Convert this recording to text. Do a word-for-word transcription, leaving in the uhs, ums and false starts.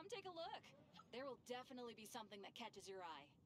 take a look. There will definitely be something that catches your eye.